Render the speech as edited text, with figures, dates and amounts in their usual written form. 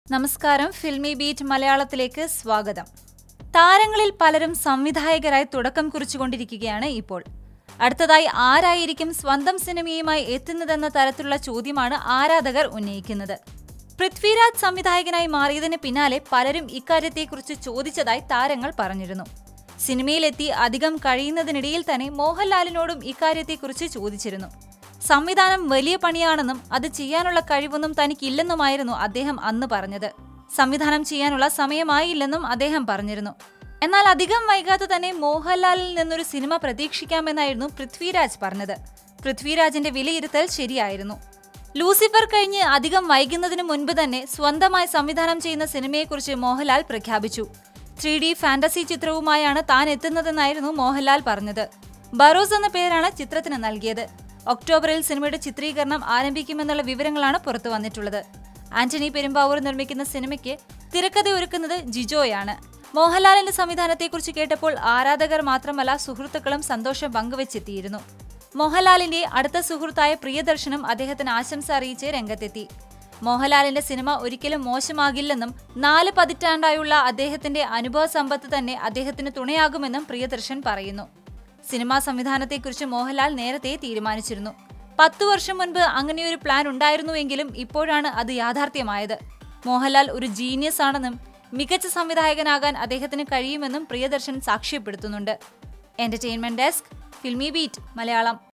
നമസ്കാരം, filmy beat മലയാളത്തിലേക്ക് സ്വാഗതം. താരങ്ങളിൽ പലരും സംവിധായകരായി തുടക്കം കുറിച്ചുകൊണ്ടിരിക്കുകയാണ് ഇപ്പോൾ. അടുത്തതായി ആരായിരിക്കും സ്വന്തം സിനിമയുമായി എത്തുന്നതെന്ന തരത്തിലുള്ള ചോദ്യമാണ് ആരാധകർ ഉന്നയിക്കുന്നത്. പൃഥ്വിരാജ് സംവിധായകനായി മാറിയതിന് പിന്നാലെ പലരും ഇക്കാര്യത്തെക്കുറിച്ച് ചോദിച്ചതായി താരങ്ങൾ പറഞ്ഞിരുന്നു. സിനിമയിലെത്തി അധികം കഴിയുന്നതിനിടയിൽ തന്നെ മോഹൻലാലിനോടും ഇക്കാര്യത്തെക്കുറിച്ച് ചോദിച്ചിരുന്നു. സംവിധാനം വലിയ പണിയാണെന്നും അത് ചെയ്യാനുള്ള കഴിവൊന്നും തനിക്കില്ലെന്നുമായിരുന്നു അദ്ദേഹം അന്ന് പറഞ്ഞത്. സംവിധാനം ചെയ്യാനുള്ള സമയമായില്ലെന്നും അദ്ദേഹം പറഞ്ഞിരുന്നു. എന്നാൽ അധികം വൈകാതെ തന്നെ മോഹൻലാലിൽ നിന്നൊരു സിനിമ പ്രതീക്ഷിക്കാമെന്നായിരുന്നു പൃഥ്വിരാജ് പറഞ്ഞത്. പൃഥ്വിരാജിന്റെ വിലയിരുത്തൽ ശരിയായിരുന്നു. ലൂസിഫർ കഴിഞ്ഞ് അധികം വൈകുന്നതിനു മുൻപ് തന്നെ സ്വന്തമായി സംവിധാനം ചെയ്യുന്ന സിനിമയെക്കുറിച്ച് മോഹൻലാൽ പ്രഖ്യാപിച്ചു. 3D ഫാന്റസി ചിത്രവുമായാണ് താൻ എത്തുന്നതെന്നായിരുന്നു മോഹൻലാൽ പറഞ്ഞത്. ബറോസ് എന്ന പേരാണ് ചിത്രത്തിന് നൽകിയത്. ഒക്ടോബറിൽ സിനിമയുടെ ചിത്രീകരണം ആരംഭിക്കുമെന്നുള്ള വിവരങ്ങളാണ് പുറത്തു വന്നിട്ടുള്ളത്. ആന്റണി പെരുമ്പാവൂർ നിർമ്മിക്കുന്ന സിനിമയ്ക്ക് തിരക്കഥ ഒരുക്കുന്നത് ജിജോയാണ്. മോഹൻലാലിന്റെ സംവിധാനത്തെക്കുറിച്ച് കേട്ടപ്പോൾ ആരാധകർ മാത്രമല്ല സുഹൃത്തുക്കളും സന്തോഷം പങ്കുവെച്ചെത്തിയിരുന്നു. മോഹൻലാലിന്റെ അടുത്ത സുഹൃത്തായ പ്രിയദർശനും അദ്ദേഹത്തിന് ആശംസ അറിയിച്ച് രംഗത്തെത്തി. മോഹൻലാലിന്റെ സിനിമ ഒരിക്കലും മോശമാകില്ലെന്നും 4 പതിറ്റാണ്ടായുള്ള അദ്ദേഹത്തിന്റെ അനുഭവ സമ്പത്ത് തന്നെ അദ്ദേഹത്തിന് തുണയാകുമെന്നും പ്രിയദർശൻ പറയുന്നു. സിനിമാ സംവിധാനത്തെക്കുറിച്ച് മോഹൻലാൽ നേരത്തെ തീരുമാനിച്ചിരുന്നു. 10 വർഷം മുൻപ് അങ്ങനെയൊരു പ്ലാൻ ഉണ്ടായിരുന്നുവെങ്കിലും ഇപ്പോഴാണ് അത് യാഥാർത്ഥ്യമായത്. മോഹൻലാൽ ഒരു ജീനിയസ് ആണെന്നും മികച്ച സംവിധായകനാകാൻ അദ്ദേഹത്തിന് കഴിയുമെന്നും പ്രിയദർശൻ സാക്ഷ്യപ്പെടുത്തുന്നുണ്ട്. Entertainment desk, Filmi Beat Malayalam.